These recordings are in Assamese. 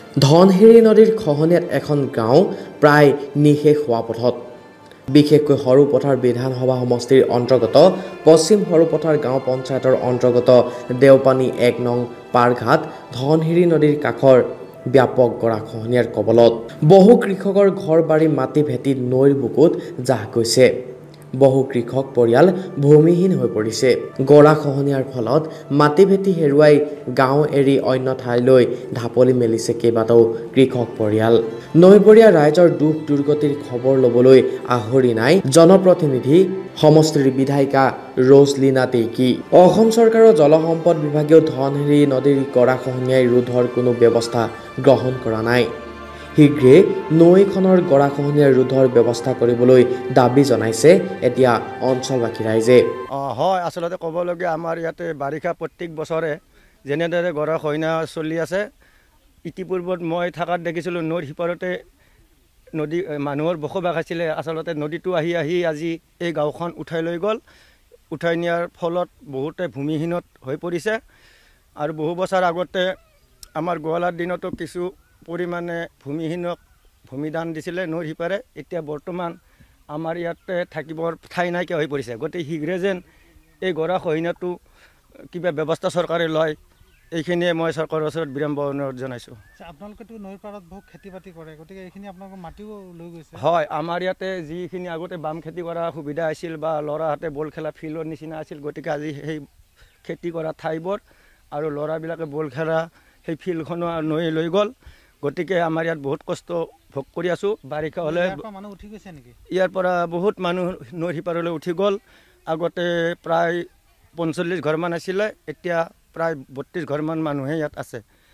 ধনশিৰি নদীৰ খহনীয়াত এখন গাঁও প্ৰায় নিশেষ হোৱা পথত বিশেষকৈ সৰুপথাৰ বিধানসভা সমষ্টিৰ অন্তৰ্গত পশ্চিম সৰুপথাৰ গাঁও পঞ্চায়তৰ অন্তৰ্গত দেওপানী ১ নং পাৰঘাট ধনশিৰি নদীৰ কাষৰ ব্যাপক গৰাখহনীয়াৰ কবলত বহু কৃষকৰ ঘৰ বাৰী মাটি ভেটি নৈৰ বুকুত জাহ গৈছে। বহু কৃষক পৰিয়াল ভূমিহীন হৈ পৰিছে। গৰাখহনীয়াৰ ফলত মাটি ভেটি হেৰুৱাই গাঁও এৰি অন্য ঠাইলৈ ঢাপলি মেলিছে কেইবাটাও কৃষক পৰিয়াল। নৈপৰীয়া ৰাইজৰ দুখ দুৰ্গতিৰ খবৰ ল'বলৈ আহৰি নাই জনপ্ৰতিনিধি সমষ্টিৰ বিধায়িকা ৰজলিনা টেইকী। অসম চৰকাৰৰ জলসম্পদ বিভাগেও ধনশিৰি নদীৰ গৰাখহনীয়াই ৰোধৰ কোনো ব্যৱস্থা গ্ৰহণ কৰা নাই। শীঘ্ৰে নৈখনৰ গৰাখহনীয়া ৰোধৰ ব্যৱস্থা কৰিবলৈ দাবী জনাইছে এতিয়া অঞ্চলবাসী ৰাইজে। হয়, আচলতে ক'বলগীয়া আমাৰ ইয়াতে বাৰিষা প্ৰত্যেক বছৰে যেনেদৰে গৰাখহনীয়া চলি আছে, ইতিপূৰ্বত মই থকাত দেখিছিলোঁ নৈৰ সিপাৰতে নদী মানুহৰ বসবাস আছিলে। আচলতে নদীটো আহি আহি আজি এই গাঁওখন উঠাই লৈ গ'ল। উঠাই নিয়াৰ ফলত বহুতে ভূমিহীনত হৈ পৰিছে। আৰু বহু বছৰ আগতে আমাৰ গোৱালাৰ দিনতো কিছু পৰিমাণে ভূমিহীনক ভূমিদান দিছিলে নৈৰ সিপাৰে। এতিয়া বৰ্তমান আমাৰ ইয়াতে থাকিবৰ ঠাই নাইকিয়া হৈ পৰিছে। গতিকে শীঘ্ৰে যেন এই গৰাখহনীয়াটো কিবা ব্যৱস্থা চৰকাৰে লয়, এইখিনিয়ে মই চৰকাৰৰ ওচৰত বিনম্ৰ অনুৰোধ জনাইছোঁ। আপোনালোকেতো নৈৰ পাৰত বহুত খেতি বাতি কৰে, গতিকে এইখিনি আপোনালোকৰ মাটিও লৈ গৈছে? হয়, আমাৰ ইয়াতে যিখিনি আগতে বাম খেতি কৰা সুবিধা আছিল বা ল'ৰাহঁতে বল খেলা ফিল্ডৰ নিচিনা আছিল, গতিকে আজি সেই খেতি কৰা ঠাইবোৰ আৰু ল'ৰাবিলাকে বল খেলা সেই ফিল্ডখনো নৈ লৈ গ'ল। গতিকে আমাৰ ইয়াত বহুত কষ্ট ভোগ কৰি আছোঁ। বাৰিষা হ'লে মানুহ উঠি গৈছে নেকি? ইয়াৰ পৰা বহুত মানুহ নৈৰ সিপাৰলৈ উঠি গ'ল। আগতে প্ৰায় ৪৫ ঘৰমান আছিলে, এতিয়া প্ৰায় ৩২ ঘৰমান মানুহে ইয়াত আছে।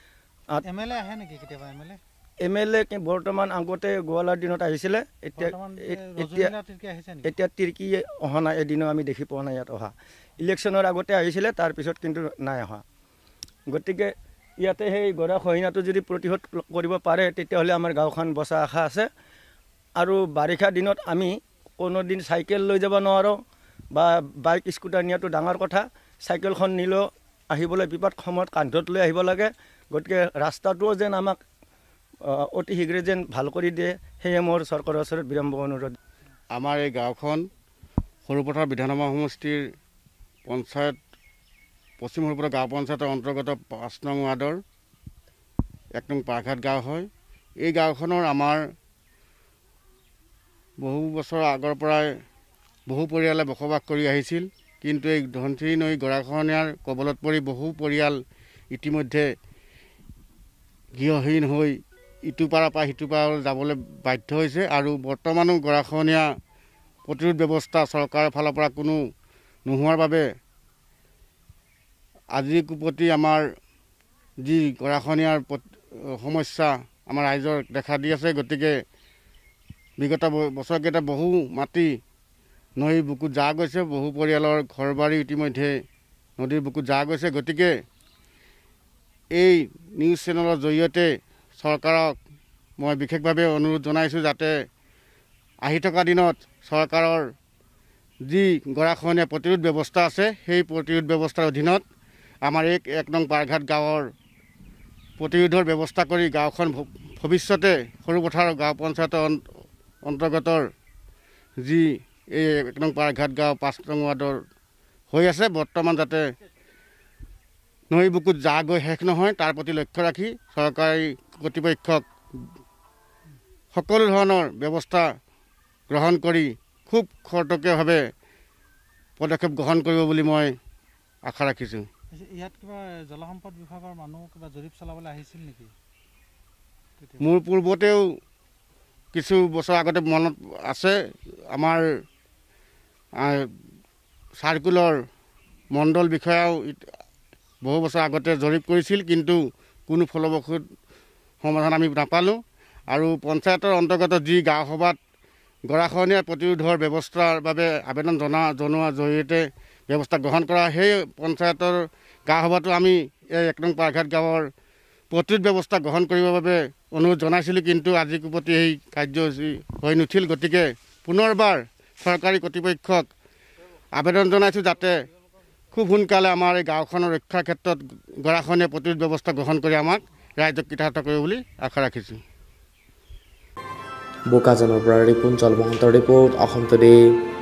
MLA আহে নেকি কেতিয়াবা? MLA বৰ্তমান আগতে গোৱালাৰ দিনত আহিছিলে, এতিয়া তিৰ্কি অহা নাই, এদিনো আমি দেখি পোৱা নাই ইয়াত অহা। ইলেকশ্যনৰ আগতে আহিছিলে, তাৰপিছত কিন্তু নাই অহা। গতিকে ইয়াতে সেই গৰাখহনীয়াটো যদি প্ৰতিৰোধ কৰিব পাৰে তেতিয়াহ'লে আমাৰ গাঁওখন বচা আশা আছে। আৰু বাৰিষা দিনত আমি কোনোদিন চাইকেল লৈ যাব নোৱাৰোঁ বা বাইক স্কুটাৰ নিয়াটো ডাঙৰ কথা। চাইকেলখন নিলেও আহিবলৈ বিপদ সময়ত কান্ধত লৈ আহিব লাগে। গতিকে ৰাস্তাটোও যেন আমাক অতি শীঘ্ৰে যেন ভাল কৰি দিয়ে, সেয়ে মোৰ চৰকাৰৰ ওচৰত বিনম্ৰ অনুৰোধ। আমাৰ এই গাঁওখন সৰুপথাৰ বিধানসভা সমষ্টিৰ পঞ্চায়ত পশ্চিম সৰুপথাৰ গাঁও পঞ্চায়তৰ অন্তৰ্গত ৫ নং ৱাৰ্ডৰ ১ নং পাৰঘাট গাঁও হয়। এই গাঁওখনৰ আমাৰ বহু বছৰ আগৰ পৰাই বহু পৰিয়ালে বসবাস কৰি আহিছিল, কিন্তু এই ধনশিৰি নৈ গৰাখহনীয়াৰ কবলত পৰি বহু পৰিয়াল ইতিমধ্যে গৃহহীন হৈ ইটো পাৰৰ পৰা সিটো পাৰলৈ যাবলৈ বাধ্য হৈছে। আৰু বৰ্তমানো গৰাখহনীয়া প্ৰতিৰোধ ব্যৱস্থা চৰকাৰৰ ফালৰ পৰা কোনো নোহোৱাৰ বাবে আজিৰ প্ৰতি আমাৰ যি গৰাখহনীয়াৰ সমস্যা আমাৰ ৰাইজৰ দেখা দি আছে। গতিকে বিগত বছৰকেইটা বহু মাটি নৈৰ বুকুত জাহ গৈছে, বহু পৰিয়ালৰ ঘৰ বাৰী ইতিমধ্যে নদীৰ বুকুত জাহ গৈছে। গতিকে এই নিউজ চেনেলৰ জৰিয়তে চৰকাৰক মই বিশেষভাৱে অনুৰোধ জনাইছোঁ যাতে আহি থকা দিনত চৰকাৰৰ যি গৰাখহনীয়া প্ৰতিৰোধ ব্যৱস্থা আছে, সেই প্ৰতিৰোধ ব্যৱস্থাৰ অধীনত আমাৰ এই ১ নং পাৰঘাট গাঁৱৰ প্ৰতিৰোধৰ ব্যৱস্থা কৰি গাঁওখন ভৱিষ্যতে সৰুপথাৰ গাঁও পঞ্চায়তৰ অন্তৰ্গতৰ যি এই ১ নং পাৰঘাট গাঁও ৫ নং ৱাৰ্ডৰ হৈ আছে, বৰ্তমান যাতে নৈ বুকুত জাহ গৈ শেষ নহয় তাৰ প্ৰতি লক্ষ্য ৰাখি চৰকাৰী কৰ্তৃপক্ষক সকলো ধৰণৰ ব্যৱস্থা গ্ৰহণ কৰি খুব খৰতকীয়াভাৱে পদক্ষেপ গ্ৰহণ কৰিব বুলি মই আশা ৰাখিছোঁ। ইয়াত কিবা জলসম্পদ বিভাগৰ মানুহ কিবা জৰীপ চলাবলৈ আহিছিল নেকি? মোৰ পূৰ্বতেও কিছু বছৰ আগতে মনত আছে, আমাৰ চাৰ্কুলৰ মণ্ডল বিষয়াও বহু বছৰ আগতে জৰীপ কৰিছিল, কিন্তু কোনো ফলপ্ৰসূ সমাধান আমি নাপালোঁ। আৰু পঞ্চায়তৰ অন্তৰ্গত যি গাঁও সভাত গৰাখহনীয়া প্ৰতিৰোধৰ ব্যৱস্থাৰ বাবে আবেদন জনোৱাৰ জৰিয়তে ব্যৱস্থা গ্ৰহণ কৰা, সেই পঞ্চায়তৰ গাঁও সভাটো আমি এই ১ নং পাৰঘাট গাঁৱৰ প্ৰতিৰোধ ব্যৱস্থা গ্ৰহণ কৰিবৰ বাবে অনুৰোধ জনাইছিলোঁ, কিন্তু আজিৰ প্ৰতি এই কাৰ্যসূচী হৈ নুঠিল। গতিকে পুনৰবাৰ চৰকাৰী কৰ্তৃপক্ষক আবেদন জনাইছোঁ যাতে খুব সোনকালে আমাৰ এই গাঁওখনৰ ৰক্ষাৰ ক্ষেত্ৰত গৰাখহনীয়া প্ৰতিৰোধ ব্যৱস্থা গ্ৰহণ কৰি আমাক ৰাইজক কৃতাৰ্থ কৰিব বুলি আশা ৰাখিছোঁ। বোকাজানৰ পৰা ৰিপুঞ্জল মহন্তৰ ৰিপৰ্ট অসম টুডে।